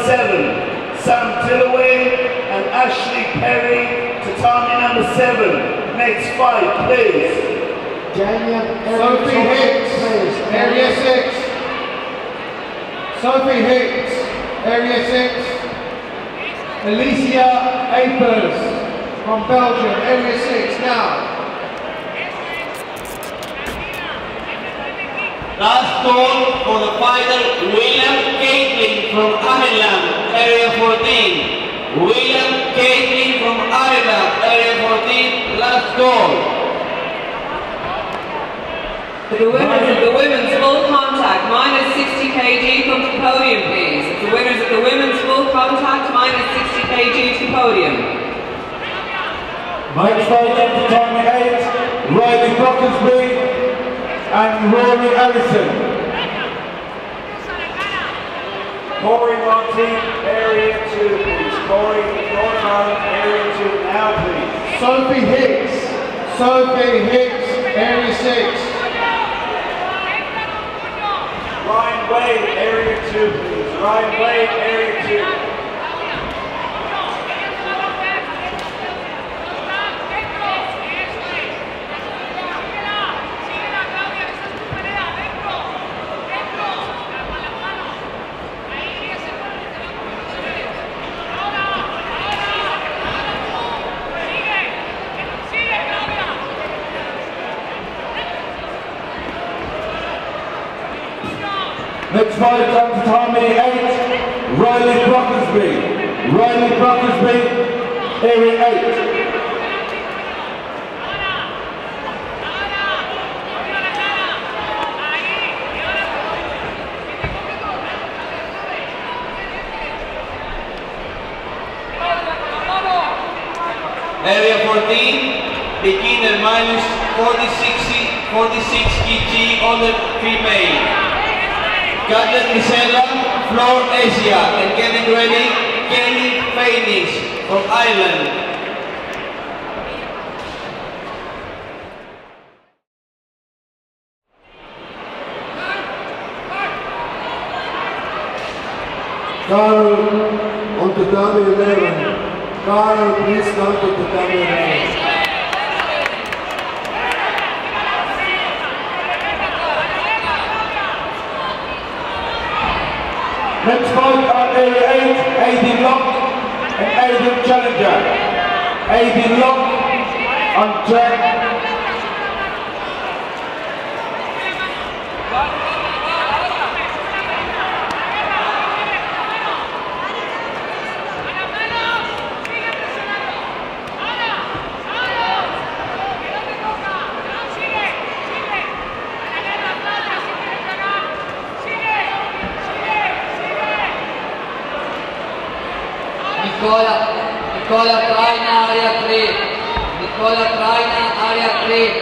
7, Sam Dillaway and Ashley Perry. Tatami number 7. Next fight, please. Sophie Hicks, Area 6. Sophie Hicks, Area 6. Alicia Apers from Belgium, Area 6 now. Last call for the fighter, William Caitlin from Ireland, Area 14. William Caitlin from Ireland, Area 14, last call. The winners of the women's full contact, minus 60 kg, come to the podium, please. The winners of the women's full contact, minus 60 kg to the podium. Next fight up to Tommy 8, Riley Brockersby and Rory Allison. Corey Monteith, Area 2, please. Corey, Northern Ireland, Area 2, now please. Sophie Hicks, Area 6. Ryan Wade, Area 2, please. Ryan Wade, Area 2. Next fight up to Tommy 8, Riley Brockersby. Riley Brockersby, Area 8. Area 14, beginner minus 46 kg on the female. Gatlet Gisela, Floor Asia, and getting ready, Kelly Phoenix from Ireland. Carl on tatami 11. Carl, please come to tatami 11. Next fight on Area 8, Aidan Locke and Aidan Challenger. Aidan Locke on track. Nicola Traina, Area 3. Nicola Traina, Area 3.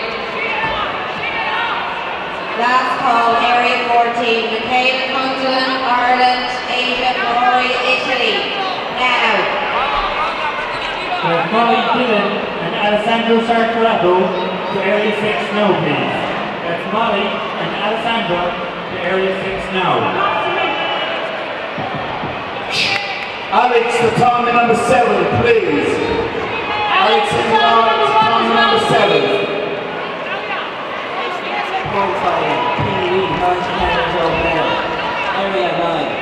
Last call, Area 14. Michaela Consulin, Ireland. Asia Rory, Italy. Now. Molly Dillon and Alessandro Sartorato to Area 6 now, please. That's Molly and Alessandro to Area 6 now. Alex, Tatami number 7, please. Alex, Tatami number 7. Qualifying, Kiwi, 99 years old male. Area 9.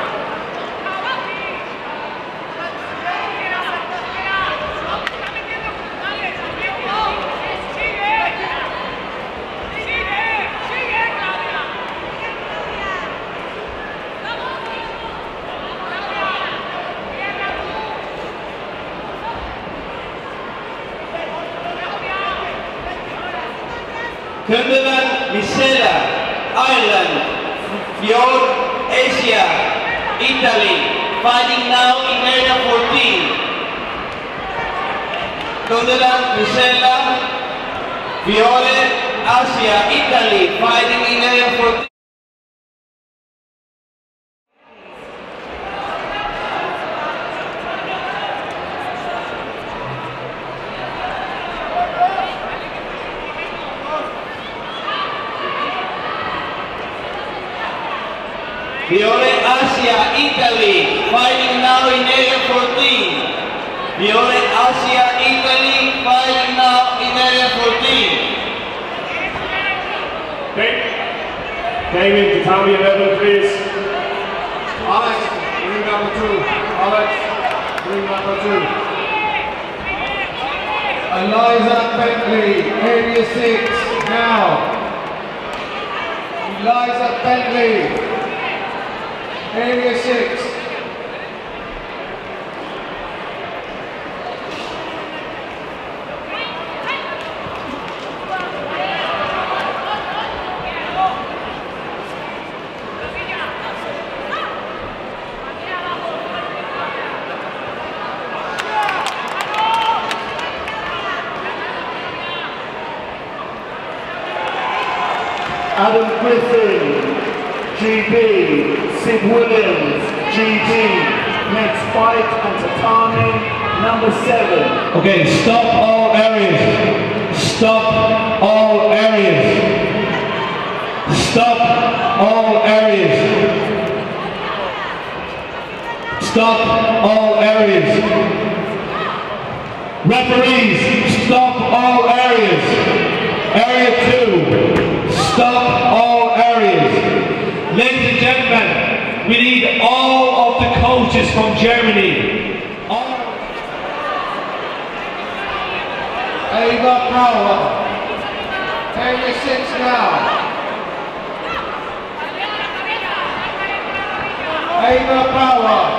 Kundelan Misela, Ireland. Fjord, Asia, Italy. Fighting now in Area 14. Kundelan Misela, Fiore, Asia, Italy. Fighting in Area 14. Fiore Asia, Italy, fighting Fiore Asia, Italy, fighting now in area 14. David, Tommy 11, please. Alex, ring number 2. Alex, ring number 2. Eliza Bentley, area 6, now. Eliza Bentley, area 6. Adam Griffin, GB, Sid Williams, GB. Next fight on tatami, number 7. Okay, stop all areas. Stop all areas. Stop all areas. Stop all areas. Referees, stop all areas. Area 2, stop all areas. Ladies and gentlemen, we need all of the coaches from Germany. Ava Power, area 6 now. Ava Power.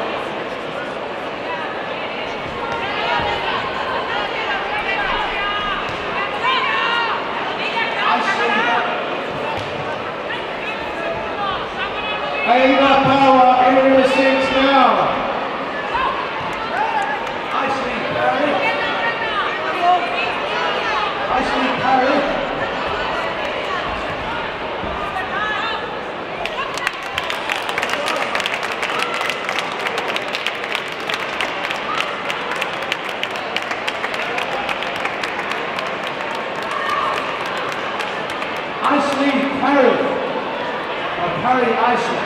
Ava Power, area 6 now. Ashley Perry. Ashley Perry. Ashley Perry. Or Perry Ashley.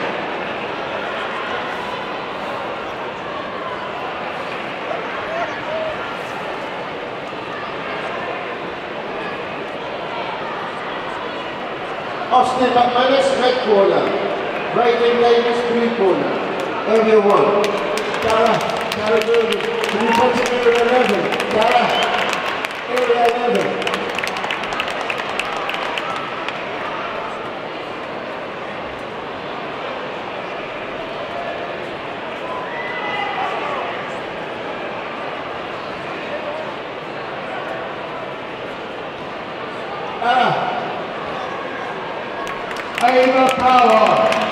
Austin McManus, red corner. Brayden Davis, blue corner. Area 1. Tara Burgess. Can you put it area 11? Tara. Area 11. Ava Power.